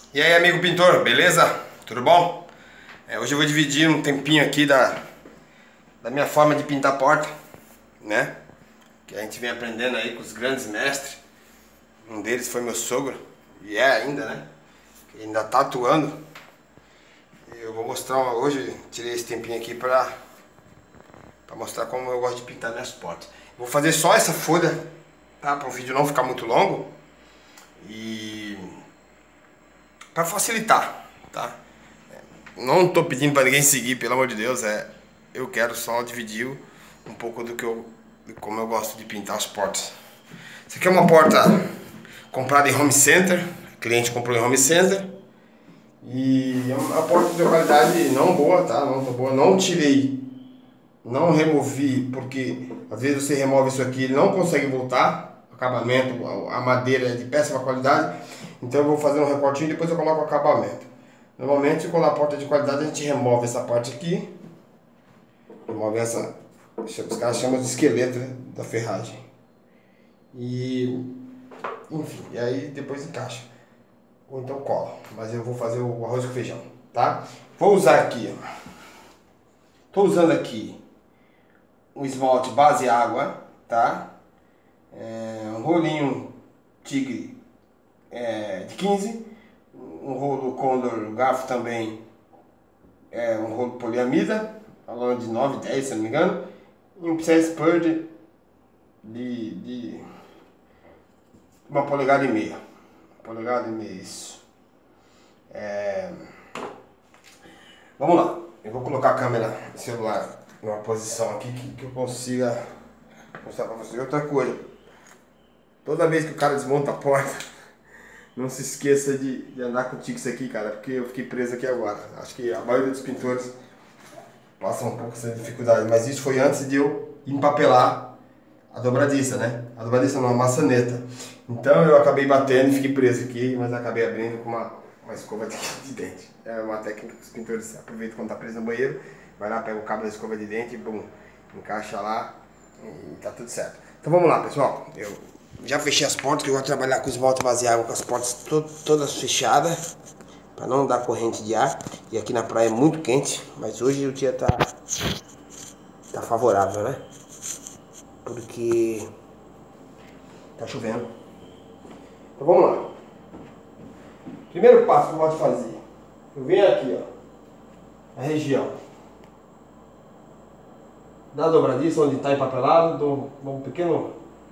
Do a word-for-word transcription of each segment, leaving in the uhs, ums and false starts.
E aí, amigo pintor, beleza? Tudo bom? É, hoje eu vou dividir um tempinho aqui da, da minha forma de pintar a porta, né? Que a gente vem aprendendo aí com os grandes mestres. Um deles foi meu sogro, e é ainda, né? Que ainda tá atuando. Eu vou mostrar uma, hoje, tirei esse tempinho aqui pra, pra mostrar como eu gosto de pintar minhas portas. Vou fazer só essa folha, tá? Para o vídeo não ficar muito longo. E... para facilitar, tá? Não tô pedindo para ninguém seguir, pelo amor de Deus, é, eu quero só dividir um pouco do que eu, de como eu gosto de pintar as portas. Essa aqui é uma porta comprada em home center, o cliente comprou em home center e é uma porta de qualidade não boa, tá? Não tá boa, não tirei, não removi, porque às vezes você remove isso aqui e não consegue voltar, o acabamento, a madeira é de péssima qualidade. Então eu vou fazer um recortinho e depois eu coloco o acabamento. Normalmente quando a porta é de qualidade a gente remove essa parte aqui. Remove essa, os caras chamam de esqueleto, né, da ferragem. E enfim, e aí depois encaixa. Ou então cola. Mas eu vou fazer o arroz com feijão, tá? Vou usar aqui, ó. Tô usando aqui um esmalte base água, tá? É, um rolinho tigre É, de quinze, um rolo Condor garfo também, é um rolo poliamida, falando de nove, dez se não me engano, e um pincel Spurge de, de uma polegada e meia, polegada e meia, isso. É... Vamos lá, eu vou colocar a câmera do celular numa posição aqui que, que eu consiga mostrar pra vocês. Outra coisa, toda vez que o cara desmonta a porta, não se esqueça de, de andar contigo isso aqui, cara, porque eu fiquei preso aqui agora. Acho que a maioria dos pintores passa um pouco essa dificuldade, mas isso foi antes de eu empapelar a dobradiça, né? A dobradiça não, a maçaneta. Então eu acabei batendo e fiquei preso aqui, mas acabei abrindo com uma, uma escova de, de dente. É uma técnica que os pintores aproveitam quando tá preso no banheiro, vai lá, pega o cabo da escova de dente e bum, encaixa lá e tá tudo certo. Então vamos lá, pessoal. Eu já fechei as portas, que eu vou trabalhar com esmalte base água, com as portas to todas fechadas, para não dar corrente de ar. E aqui na praia é muito quente, mas hoje o dia tá, tá favorável, né? Porque tá chovendo. Então vamos lá. Primeiro passo que eu gosto de fazer, eu venho aqui, ó, a região da dobradiça, onde está empapelado, dou um pequeno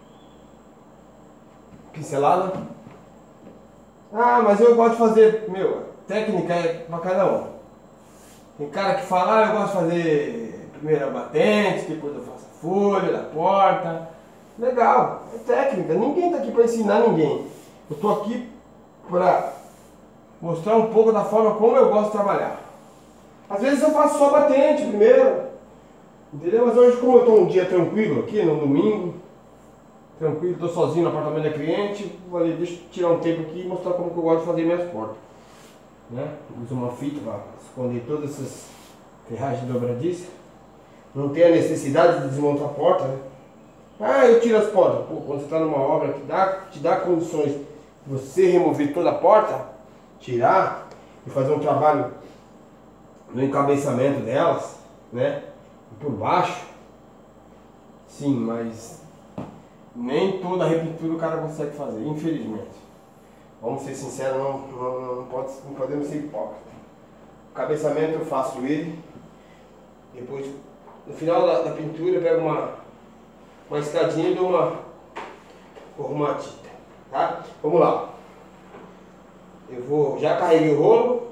pincelada. Ah, mas eu gosto de fazer, meu, técnica é pra cada um. Tem cara que fala, ah, eu gosto de fazer primeiro a batente, depois eu faço a folha da porta. Legal, é técnica, ninguém tá aqui para ensinar ninguém. Eu tô aqui para mostrar um pouco da forma como eu gosto de trabalhar. Às vezes eu faço só batente primeiro, entendeu? Mas hoje, como eu tô um dia tranquilo aqui, no domingo, tranquilo, estou sozinho no apartamento da cliente, falei, deixa eu tirar um tempo aqui e mostrar como que eu gosto de fazer minhas portas, né? Uso uma fita para esconder todas essas ferragens de dobradiça. Não tem a necessidade de desmontar a porta, né? Ah, eu tiro as portas. Pô, quando você está numa obra que dá, te dá condições de você remover toda a porta, tirar e fazer um trabalho no encabeçamento delas, né? E por baixo, sim, mas nem toda a repintura o cara consegue fazer, infelizmente. Vamos ser sinceros, não, não, não, pode, não podemos ser hipócritas. O cabeçamento eu faço ele, depois, no final da, da pintura, eu pego uma, uma escadinha e dou uma, uma tinta, tá? Vamos lá. Eu vou, já carreguei o rolo,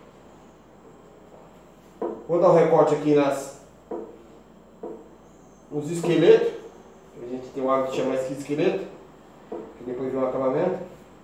vou dar um recorte aqui nas, nos esqueletos. A gente tem um hábito de chamar esse aqui de esqueleto, que depois vem o acabamento.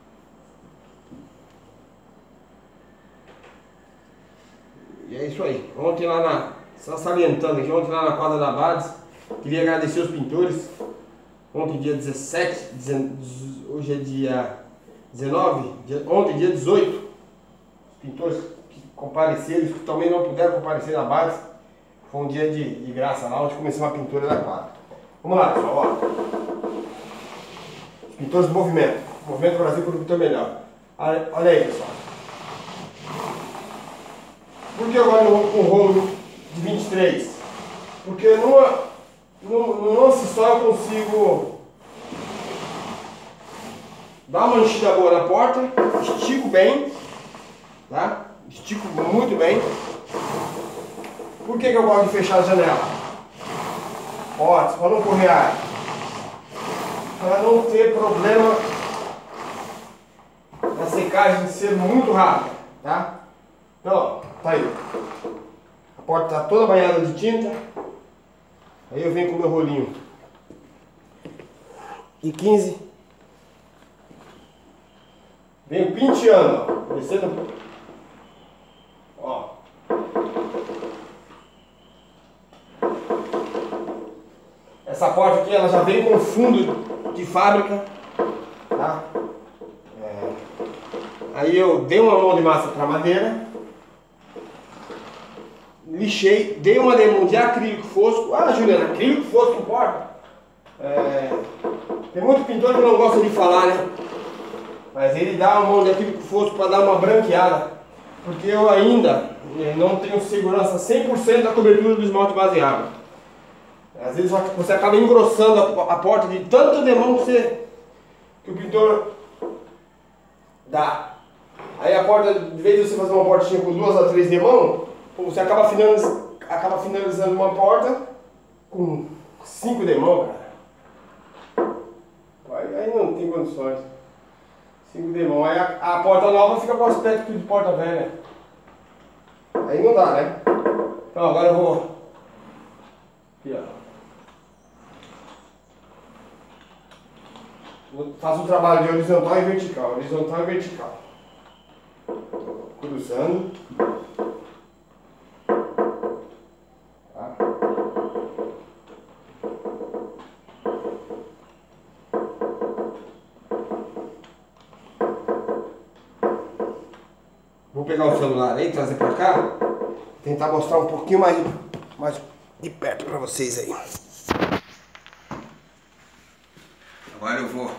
E é isso aí. Ontem lá na, só salientando aqui, ontem lá na quadra da Bades, queria agradecer os pintores. Ontem dia dezessete, hoje é dia dezenove, dia, ontem dia dezoito, os pintores que compareceram, os que também não puderam comparecer na Bades, foi um dia de, de graça lá, onde começou a pintura da quadra. Vamos lá, pessoal, ó. Os pintores do movimento. Movimento Brasil para o pintor melhor. Olha aí, pessoal. Por que eu gosto com rolo de vinte e três? Porque numa, no, no nosso só eu consigo dar uma enchida boa na porta, estico bem, tá? Estico muito bem. Por que que eu gosto de fechar a janela? Portas, para não correr ar, para não ter problema na secagem ser muito rápida, tá? Então, ó, tá aí. A porta está toda banhada de tinta. Aí eu venho com o meu rolinho de quinze. Venho penteando, ó, descendo. Ó. Essa porta aqui, ela já vem com fundo de fábrica, tá? É. Aí eu dei uma mão de massa para madeira, lixei, dei uma demão de acrílico fosco. Ah, Juliana, acrílico fosco importa? É, tem muito pintor que não gosta de falar, né? Mas ele dá uma mão de acrílico fosco para dar uma branqueada, porque eu ainda não tenho segurança cem por cento da cobertura do esmalte base em água. Às vezes você acaba engrossando a porta de tanto demão que, você, que o pintor dá. Aí a porta, de vez de você fazer uma portinha com duas a três demão, você acaba finalizando, acaba finalizando uma porta com cinco demão, cara. Aí, aí não tem condições. Cinco demão. Aí a, a porta nova fica com aspecto de porta velha. Aí não dá, né? Então agora eu vou... Aqui, ó. Faço um trabalho de horizontal e vertical. Horizontal e vertical. Cruzando. Tá. Vou pegar o celular aí, trazer pra cá. Tentar mostrar um pouquinho mais, mais de perto pra vocês aí. Agora eu vou...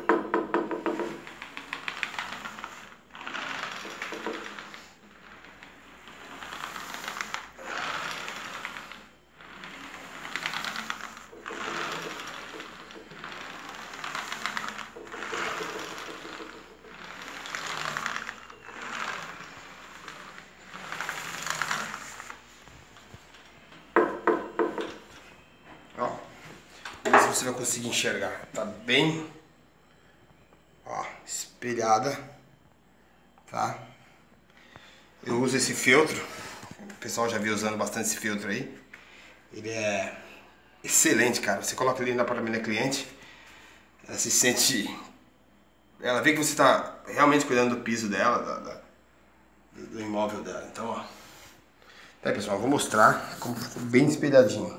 Ó, ver se você vai conseguir enxergar. Tá bem, ó, espelhada, tá? Eu uso esse feltro. O pessoal já viu usando bastante esse feltro aí. Ele é excelente, cara. Você coloca ele na porta da minha cliente, ela se sente... Ela vê que você tá realmente cuidando do piso dela, da, da, do imóvel dela. Então, ó. Tá aí, pessoal, eu vou mostrar como ficou bem espelhadinho.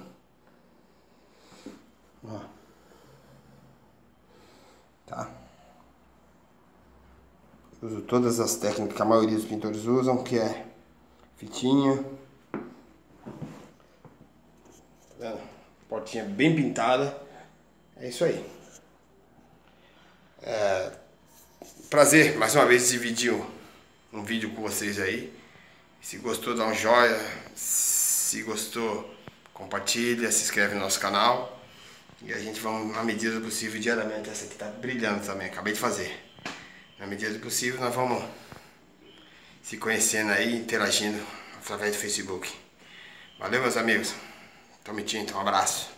Ó. Tá? Eu uso todas as técnicas que a maioria dos pintores usam, que é fitinha. Tá vendo? Portinha bem pintada. É isso aí. É... Prazer, mais uma vez, dividir um, um vídeo com vocês aí. Se gostou, dá um joinha. Se gostou, compartilha, se inscreve no nosso canal. E a gente vai, na medida do possível, diariamente. Essa aqui tá brilhando também, acabei de fazer. Na medida do possível, nós vamos se conhecendo aí, interagindo através do Facebook. Valeu, meus amigos. Tamo tinto, um abraço.